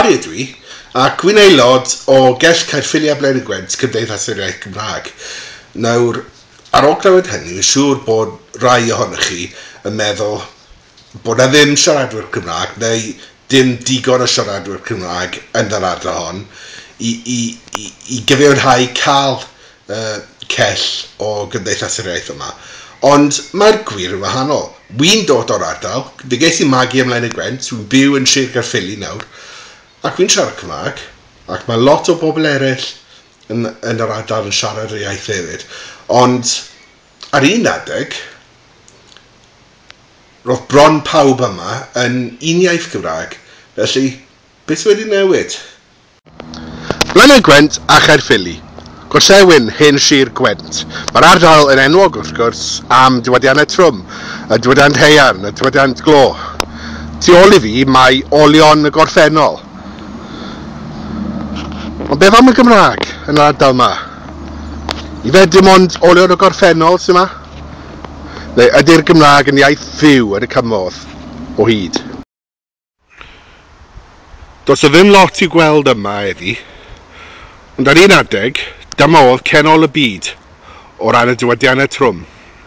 Mari ydw I, ac wy'n aelod o gell Caerffili a Blaenau Gwent Cymdeithas yr iaith Gymraeg. Nawr, ar ôl clywed hynny, yn siŵr bod rai ohonych chi yn meddwl bod na ddim siaradwyr Cymraeg, neu dim digon o siaradwyr Cymraeg yn yr ardal hon i gyfiawnhau cael cell o Gymdeithas yr iaith yma. Ond mae'r gwir yn wahanol. Wy'n dod o'r ardal, fe ges i magu ym Blaenau Gwent, wy'n byw yn Sir Caerffili nawr, ac wy'n siarad Cymraeg, ac mae lot o bobl eraill yn yr ardal yn siarad yr iaith hefyd. Ond ar un adeg, roedd bron pawb yma yn un iaith Gymraeg, felly beth wedi newid? Blaenau Gwent a Caerffili. Gorsewin, hen Sir Gwent. Mae'r ardal yn enwog wrth gwrs am diwydiannau trwm, y diwydiant haearn, y diwydiant glo. Tu ôl I fi mae olion y gorffennol. Ond beth am y Gymraeg yn yr ardal yma? I fe dim ond olion y gorffennol sy'n yma? Neu ydy'r Gymraeg yn iaith fyw yn y cymoedd o hyd? Does o ddim lot I gweld yma heddi, ond ar un adeg, dyma oedd cenol y byd o ran y diwydiannau trwm.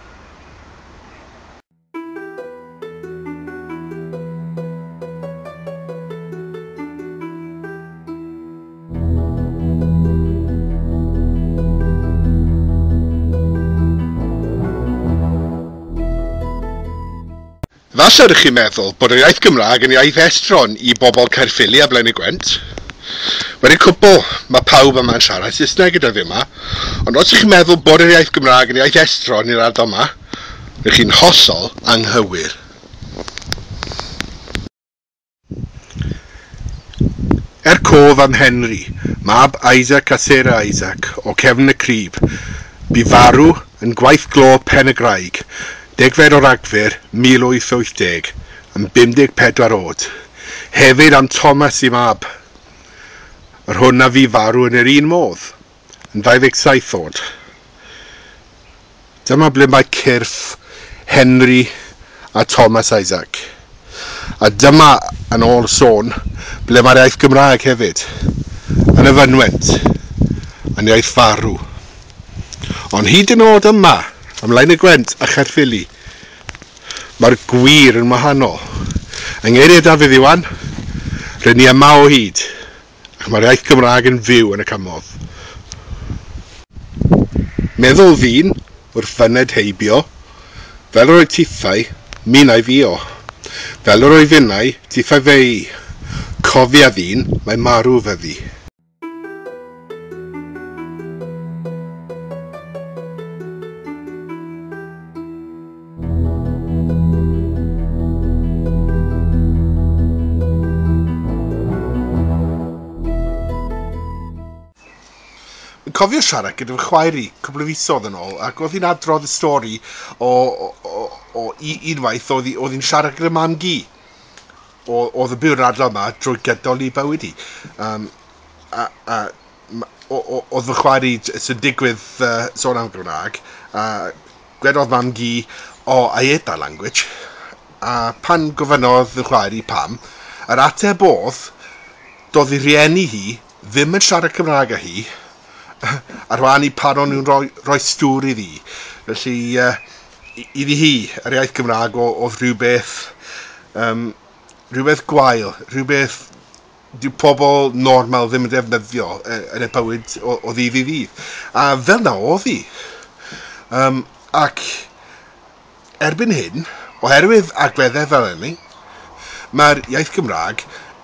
Falle ydych chi'n meddwl bod yr iaith Gymraeg yn iaith estron I bobl Caerffili a Blaenau Gwent. Wedyn cwbl, mae pawb yma'n siarad Saesneg gyda fi yma, ond os ydych chi'n meddwl bod yr iaith Gymraeg yn iaith estron i'r ardal yma, rydych chi'n hollol anghywir. Cof am Henry, mab Isaac a Sarah Isaac o cefn y crib, bu farw yn gwaith glo Pen y Graig, 10 o Rhagfyr 1880, yn 54 oed. Hefyd am Thomas I mab. Yr hwn a fi farw yn yr un modd, yn 27 oed. Dyma ble mae cyrff Henry a Thomas Isaac. A dyma yn ôl sôn ble mae'r iaith Gymraeg hefyd, yn y fynwent, yn iaith farw. Ond hyd yn oed yma, am Blaenau Gwent a Caerffili, mae'r gwir yn wahanol. Yng ngeiriau Dafydd Iwan, rydyn ni yma o hyd, ac mae'r iaith Gymraeg yn fyw yn y cymoedd. Meddwl fi'n wrth fyned heibio, fel yr oedd tithau, minnau fi o. Fel yr oedd finnau, tithau fei. Cofia fi'n, mae marw fyddi. Cofio siarad gyda fy chwaer I cwbl o fisoedd yn ôl, ac oedd hi'n adrodd y stori o unwaith oedd hi'n siarad gyda mam gi. Oedd y byw'r ardal yma drwy gydol I bywyd I. Oedd fy chwaer I sy'n digwydd sôn am Gymraeg, gwedodd mam gi o iaith language, a pan gofynodd fy chwaer I pam, yr ateb oedd, doedd I rieni hi ddim yn siarad Cymraeg â hi, ar wan I pan o'n nhw'n rhoi stŵr iddi. Felly, iddi hi, yr iaith Gymraeg oedd rhywbeth gwael, rhywbeth dyw pobl normal ddim yn defnyddio yn y bywyd o ddydd I ddydd. A fel na oedd hi. Ac erbyn hyn, oherwydd agweddau fel hynny, mae'r iaith Gymraeg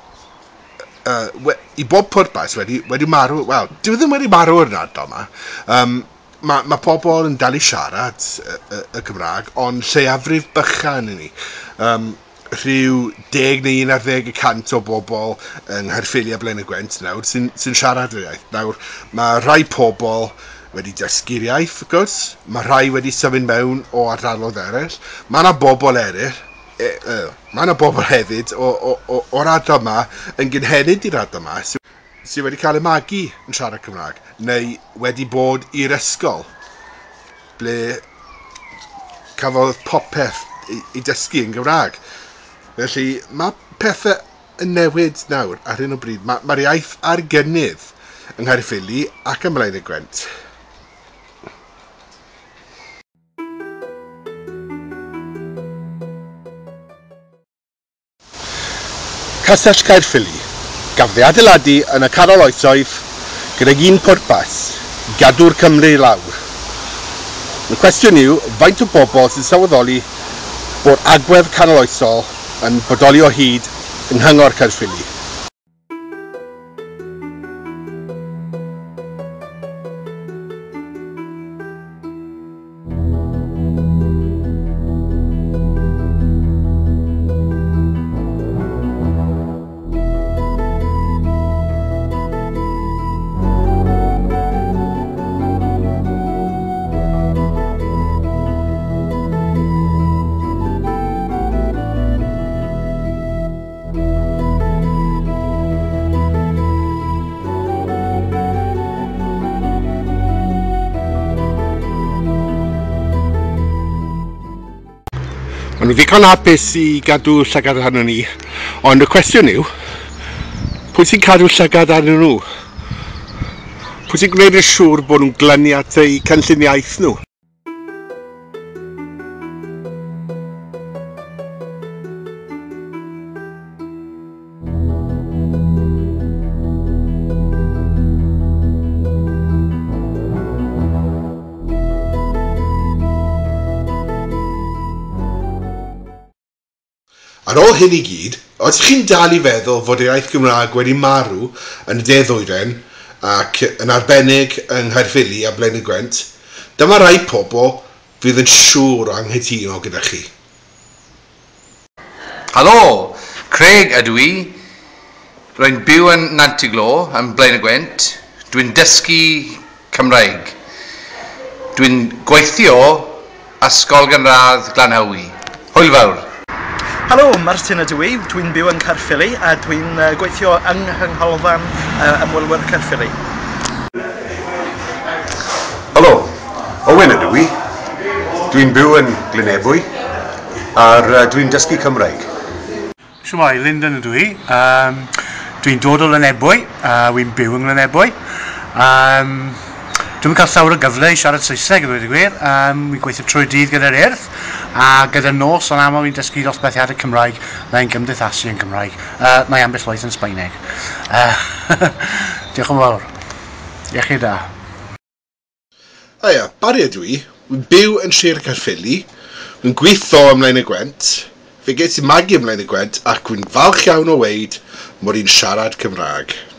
I bob pwrpas wedi marw, wel, dyw ddim wedi marw yn ardal yma. Mae pobl yn dal I siarad y Gymraeg, ond lleiafrif bychan yn ni. Rhyw 10 neu 11% o bobl yng Caerffili a Blaenau Gwent nawr sy'n siarad yr iaith. Nawr, mae rhai pobl wedi dysgu'r iaith, wrth gwrs. Mae rhai wedi symud mewn o ardaloedd eraill. Mae yna bobl eraill. Mae yna bobl hefyd o'r ardal yma yn gynhenid i'r ardal yma sydd wedi cael eu magu yn siarad Cymraeg neu wedi bod i'r ysgol ble cafodd popeth I dysgu yn Gymraeg. Felly mae pethau yn newid nawr ar hyn o bryd. Mae'r iaith ar gynnydd yng Caerffili ac ym Blaenau Gwent. Castell Caerffili gafodd ei adeiladu yn y canol oesoedd gydag un pwrpas, gadw'r Cymru i lawr. Y cwestiwn yw, faint o bobl sy'n sylweddoli bod agwedd canol oesol yn bodoli o hyd yng nghyngor Caerffili. Maen nhw ddigon hapus i gadw llygad arno ni, ond y cwestiwn yw, pwy sy'n cadw llygad arno nhw? Pwy sy'n gwneud yn siŵr bod nhw'n glynu at eu cynlluniaeth nhw? Ar ôl hyn i gyd, os chi'n dal i feddwl fod yr iaith Gymraeg wedi marw yn y De-Ddwyrain ac yn arbennig yng Caerffili a Blaenau Gwent, dyma rai pobl fydd yn siŵr o anghytuno gyda chi. Helo, Craig ydw i. Rwy'n byw yn Nantiglo yn Blaenau Gwent. Dwi'n dysgu Cymraeg. Dwi'n gweithio ysgol gynradd Glanhawi. Hwyl fawr. Helo, Martin ydw i. Dwi'n byw yn Caerffili a dwi'n gweithio yng Nghynghylfan ymwelwyr Caerffili. Helo, Owen ydw i. Dwi'n byw yn Glynebwy a dwi'n dysgu Cymraeg. Shwmai, Lyndon ydw i. Dwi'n dod o Glynebwy, wy'n byw yn Glynebwy. Dwi'n cael llawer o gyfle i siarad Saesneg yn dweud y gwir. Wy'n gweithio trwy dydd gyda'r Urdd a gyda nos o'n aml wy'n dysgu dosbarthiadau Cymraeg neu'n gymdeithasu yn Cymraeg. Neu ambell waith yn Sbaeneg. Diolch yn fawr. Iechyd da. Aia, Bari ydw i. Wy'n byw yn Sir Caerffili. Wy'n gweithio ym Blaenau Gwent. Fe ges i magu ym Blaenau Gwent ac wy'n falch iawn o weid mod i'n siarad Cymraeg.